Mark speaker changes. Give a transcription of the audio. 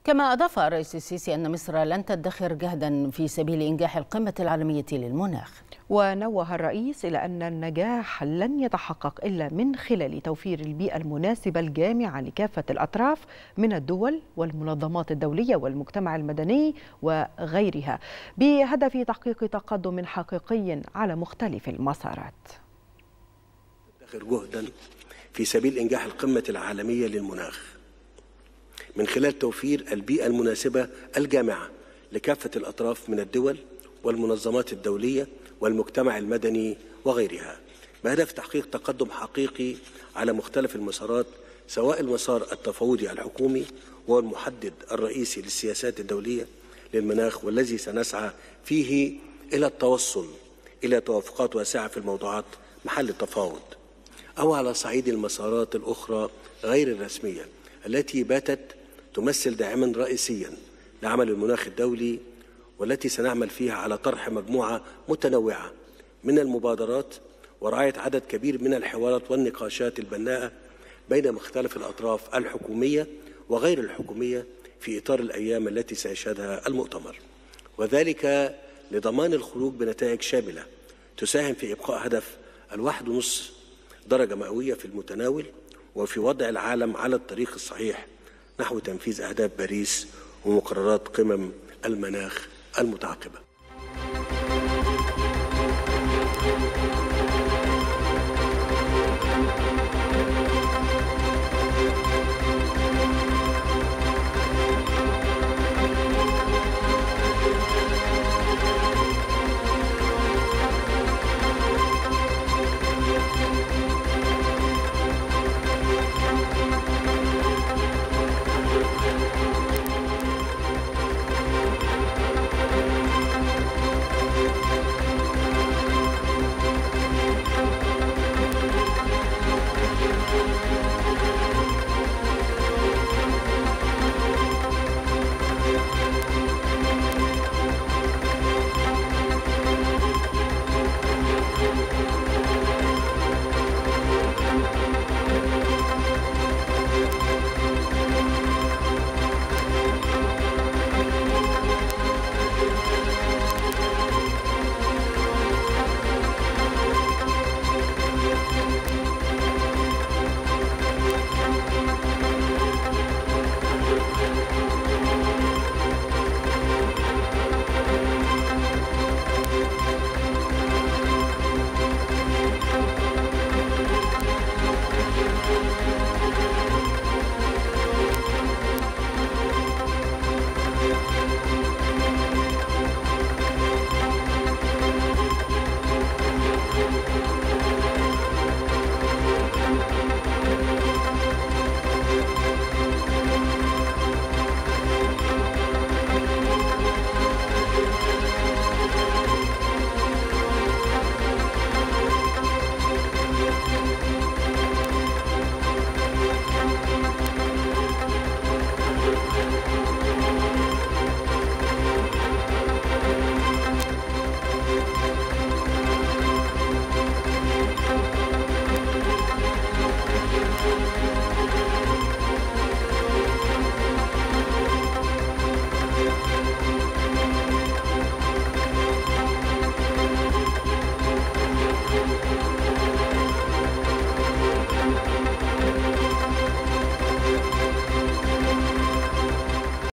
Speaker 1: كما أضاف الرئيس السيسي أن مصر لن تدخر جهدا في سبيل إنجاح القمة العالمية للمناخ.
Speaker 2: ونوه الرئيس إلى أن النجاح لن يتحقق إلا من خلال توفير البيئة المناسبة الجامعة لكافة الأطراف من الدول والمنظمات الدولية والمجتمع المدني وغيرها، بهدف تحقيق تقدم حقيقي على مختلف المسارات.
Speaker 3: تدخر جهدا في سبيل إنجاح القمة العالمية للمناخ من خلال توفير البيئة المناسبة الجامعة لكافة الأطراف من الدول والمنظمات الدولية والمجتمع المدني وغيرها، بهدف تحقيق تقدم حقيقي على مختلف المسارات، سواء المسار التفاوضي الحكومي وهو المحدد الرئيسي للسياسات الدولية للمناخ والذي سنسعى فيه إلى التوصل إلى توافقات واسعة في الموضوعات محل التفاوض، أو على صعيد المسارات الأخرى غير الرسمية التي باتت تمثل داعما رئيسيا لعمل المناخ الدولي، والتي سنعمل فيها على طرح مجموعة متنوعة من المبادرات ورعاية عدد كبير من الحوارات والنقاشات البناءة بين مختلف الأطراف الحكومية وغير الحكومية في إطار الأيام التي سيشهدها المؤتمر، وذلك لضمان الخروج بنتائج شاملة تساهم في إبقاء هدف 1.5 درجة مئوية في المتناول، وفي وضع العالم على الطريق الصحيح نحو تنفيذ أهداف باريس ومقررات قمم المناخ المتعاقبة.